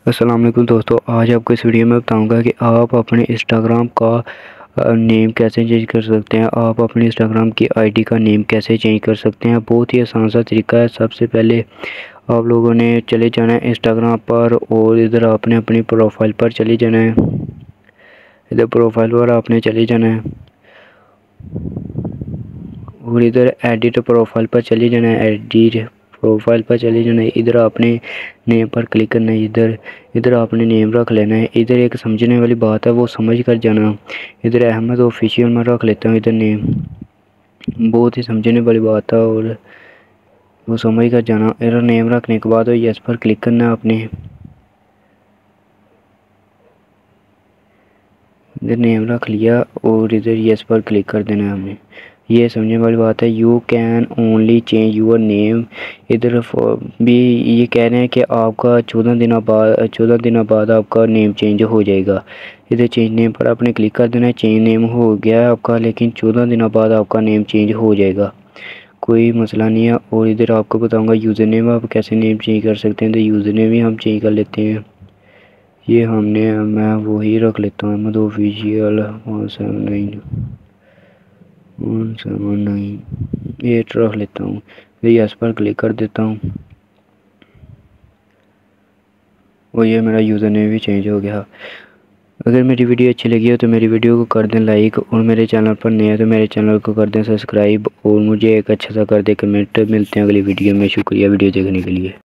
अस्सलाम वालेकुम दोस्तों, आज आपको इस वीडियो में बताऊंगा कि आप अपने इंस्टाग्राम का नेम कैसे चेंज कर सकते हैं। आप अपने इंस्टाग्राम की आईडी का नेम कैसे चेंज कर सकते हैं। बहुत ही आसान सा तरीका है। सबसे पहले आप लोगों ने चले जाना है इंस्टाग्राम पर और इधर आपने अपनी प्रोफाइल पर चले जाना है। इधर प्रोफाइल पर आपने चले जाना है और इधर एडिट प्रोफाइल पर चले जाना है। एडिट प्रोफाइल पर चले जाना है। इधर आपने नेम पर क्लिक करना है। इधर आपने नेम रख लेना है। इधर एक समझने वाली बात है, वो समझ कर जाना। इधर अहमद ऑफिशियल में रख लेता हूँ। इधर नेम बहुत ही समझने वाली बात है और वो समझ कर जाना। इधर नेम रखने के बाद यस पर क्लिक करना है आपने। इधर नेम रख लिया और इधर यस पर क्लिक कर देना है हमने। ये समझने वाली बात है। You can only change your name. इधर भी ये कह रहे हैं कि आपका 14 दिनों बाद आपका नेम चेंज हो जाएगा। इधर चेंज नेम पर आपने क्लिक कर देना है। चेंज नेम हो गया है आपका, लेकिन 14 दिनों बाद आपका नेम चेंज हो जाएगा, कोई मसला नहीं है। और इधर आपको बताऊंगा यूज़र नेम आप कैसे नेम चेंज कर सकते हैं। तो यूज़र नेम भी हम चेंज कर लेते हैं। ये मैं वही रख लेता हूँ, अहमद ऑफिशियल 179 रख लेता हूँ। फिर यस पर क्लिक कर देता हूँ और ये मेरा यूज़र नेम भी चेंज हो गया। अगर मेरी वीडियो अच्छी लगी हो तो मेरी वीडियो को कर दें लाइक, और मेरे चैनल पर नए हैं तो मेरे चैनल को कर दें सब्सक्राइब, और मुझे एक अच्छा सा कर दें कमेंट। मिलते हैं अगली वीडियो में। शुक्रिया वीडियो देखने के लिए।